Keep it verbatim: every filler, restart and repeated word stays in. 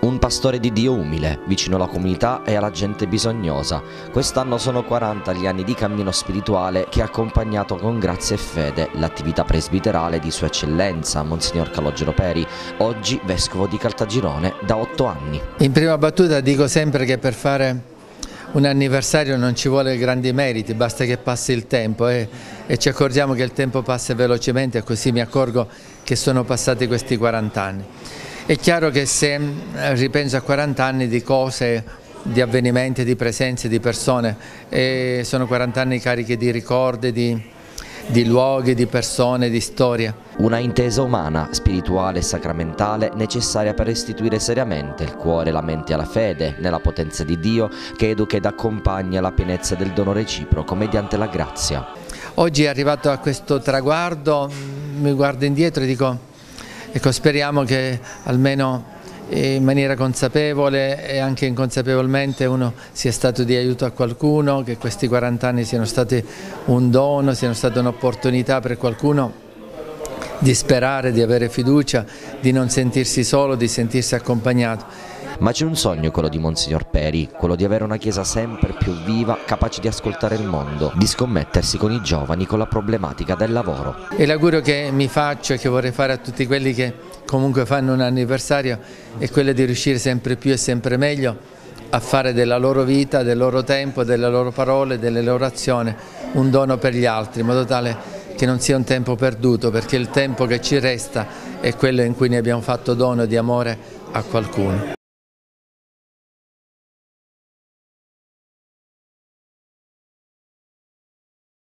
Un pastore di Dio umile, vicino alla comunità e alla gente bisognosa. Quest'anno sono quaranta gli anni di cammino spirituale che ha accompagnato con grazia e fede l'attività presbiterale di Sua Eccellenza, Monsignor Calogero Peri, oggi Vescovo di Caltagirone da otto anni. In prima battuta dico sempre che per fare un anniversario non ci vuole grandi meriti, basta che passi il tempo e, e ci accorgiamo che il tempo passa velocemente e così mi accorgo che sono passati questi quaranta anni. È chiaro che se ripenso a quaranta anni di cose, di avvenimenti, di presenze, di persone, e sono quaranta anni carichi di ricordi, di, di luoghi, di persone, di storie. Una intesa umana, spirituale e sacramentale necessaria per restituire seriamente il cuore e la mente alla fede, nella potenza di Dio che educa ed accompagna la pienezza del dono reciproco mediante la grazia. Oggi è arrivato a questo traguardo, mi guardo indietro e dico, ecco, speriamo che almeno in maniera consapevole e anche inconsapevolmente uno sia stato di aiuto a qualcuno, che questi quaranta anni siano stati un dono, siano state un'opportunità per qualcuno di sperare, di avere fiducia, di non sentirsi solo, di sentirsi accompagnato. Ma c'è un sogno, quello di Monsignor Peri, quello di avere una Chiesa sempre più viva, capace di ascoltare il mondo, di scommettersi con i giovani, con la problematica del lavoro. E l'augurio che mi faccio e che vorrei fare a tutti quelli che comunque fanno un anniversario è quello di riuscire sempre più e sempre meglio a fare della loro vita, del loro tempo, delle loro parole, delle loro azioni un dono per gli altri, in modo tale che non sia un tempo perduto, perché il tempo che ci resta è quello in cui ne abbiamo fatto dono di amore a qualcuno.